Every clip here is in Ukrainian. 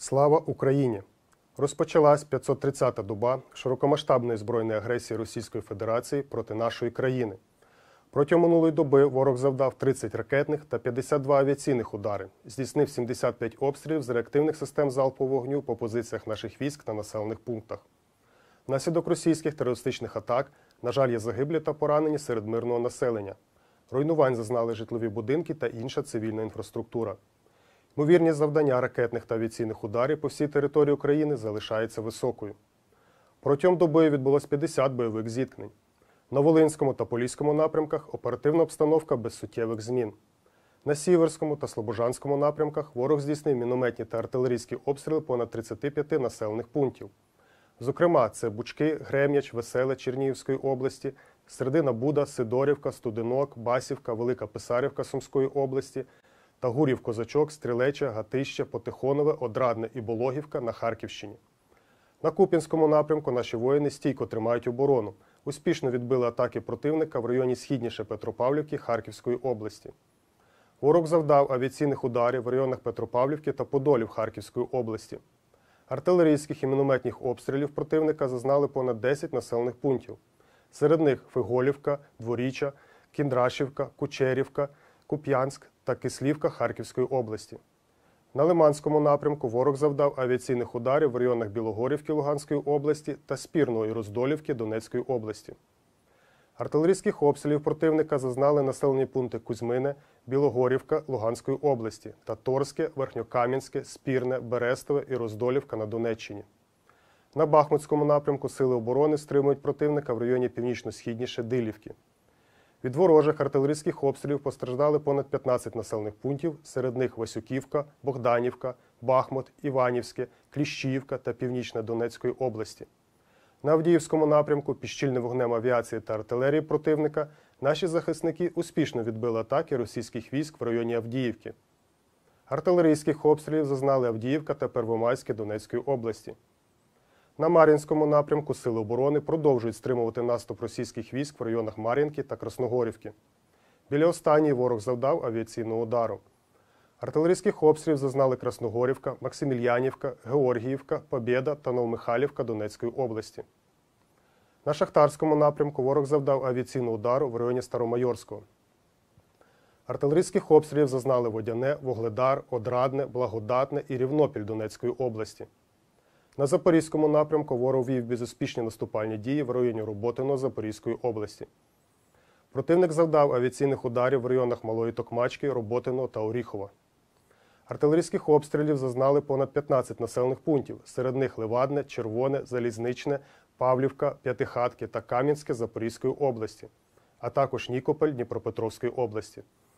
Слава Україні! Розпочалась 530-та доба широкомасштабної збройної агресії Російської Федерації проти нашої країни. Протягом минулої доби ворог завдав 30 ракетних та 52 авіаційних удари, здійснив 75 обстрілів з реактивних систем залпового вогню по позиціях наших військ та населених пунктах. Внаслідок російських терористичних атак, на жаль, є загиблі та поранені серед мирного населення. Руйнувань зазнали житлові будинки та інша цивільна інфраструктура. Ймовірність завдання ракетних та авіаційних ударів по всій території України залишається високою. Протягом доби відбулось 50 бойових зіткнень. На Волинському та Поліському напрямках оперативна обстановка без суттєвих змін. На Сіверському та Слобожанському напрямках ворог здійснив мінометні та артилерійські обстріли понад 35 населених пунктів. Зокрема, це Бучки, Грем'яч, Веселе Чернігівської області, Середина Буда, Сидорівка, Студенок, Басівка, Велика Писарівка Сумської області та Гурів-Козачок, Стрілеча, Гатище, Потихонове, Одрадне і Бологівка на Харківщині. На Куп'янському напрямку наші воїни стійко тримають оборону, успішно відбили атаки противника в районі східніше Петропавлівки Харківської області. Ворог завдав авіаційних ударів в районах Петропавлівки та Подолів Харківської області. Артилерійських і мінометних обстрілів противника зазнали понад 10 населених пунктів. Серед них Фиголівка, Дворіччя, Кіндрашівка, Кучерівка, Куп'янськ та Кислівка Харківської області. На Лиманському напрямку ворог завдав авіаційних ударів в районах Білогорівки Луганської області та Спірного і Роздолівки Донецької області. Артилерійських обстрілів противника зазнали населені пункти Кузьмине, Білогорівка Луганської області та Торське, Верхньокам'янське, Спірне, Берестове і Роздолівка на Донеччині. На Бахмутському напрямку сили оборони стримують противника в районі північно-східніше Дилівки. Від ворожих артилерійських обстрілів постраждали понад 15 населених пунктів, серед них Васюківка, Богданівка, Бахмут, Іванівське, Кліщіївка та Північна Донецької області. На Авдіївському напрямку під щільним вогнем авіації та артилерії противника наші захисники успішно відбили атаки російських військ в районі Авдіївки. Артилерійських обстрілів зазнали Авдіївка та Первомайське Донецької області. На Мар'їнському напрямку сили оборони продовжують стримувати наступ російських військ в районах Мар'їнки та Красногорівки. Біля останньої ворог завдав авіаційного удару. Артилерійських обстрілів зазнали Красногорівка, Максимільянівка, Георгіївка, Побєда та Новомихайлівка Донецької області. На Шахтарському напрямку ворог завдав авіаційного удару в районі Старомайорського. Артилерійських обстрілів зазнали Водяне, Вугледар, Одрадне, Благодатне і Рівнопіль Донецької області. На Запорізькому напрямку ворог вів безуспішні наступальні дії в районі Роботиного Запорізької області. Противник завдав авіаційних ударів в районах Малої Токмачки, Роботиного та Оріхова. Артилерійських обстрілів зазнали понад 15 населених пунктів, серед них Левадне, Червоне, Залізничне, Павлівка, П'ятихатки та Кам'янське Запорізької області, а також Нікополь Дніпропетровської області.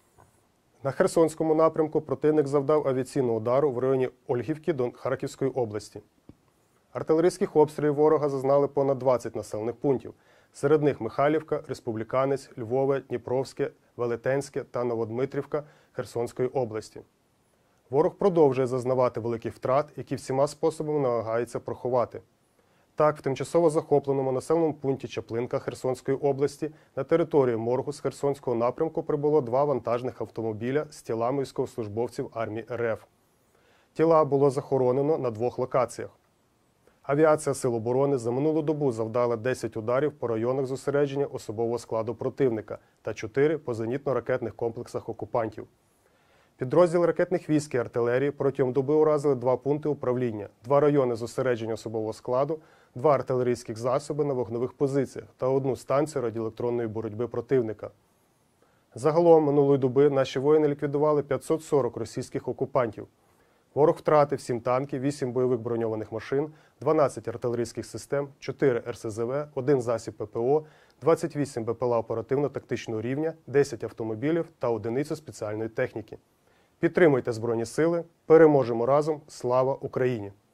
На Херсонському напрямку противник завдав авіаційного удару в районі Ольгівки Харківської області. Артилерійських обстрілів ворога зазнали понад 20 населених пунктів, серед них Михайлівка, Республіканець, Львове, Дніпровське, Велетенське та Новодмитрівка Херсонської області. Ворог продовжує зазнавати великих втрат, які всіма способами намагається приховати. Так, в тимчасово захопленому населеному пункті Чаплинка Херсонської області на територію моргу з Херсонського напрямку прибуло 2 вантажних автомобіля з тілами військовослужбовців армії РФ. Тіла було захоронено на 2 локаціях. Авіація Сил оборони за минулу добу завдала 10 ударів по районах зосередження особового складу противника та 4 по зенітно-ракетних комплексах окупантів. Підрозділ ракетних військ і артилерії протягом доби уразили 2 пункти управління, 2 райони зосередження особового складу, 2 артилерійських засоби на вогневих позиціях та 1 станцію радіоелектронної боротьби противника. Загалом минулої доби наші воїни ліквідували 540 російських окупантів. Ворог втратив 7 танків, 8 бойових броньованих машин, 12 артилерійських систем, 4 РСЗВ, 1 засіб ППО, 28 БПЛА оперативно-тактичного рівня, 10 автомобілів та 1 спеціальної техніки. Підтримуйте Збройні Сили, переможемо разом! Слава Україні!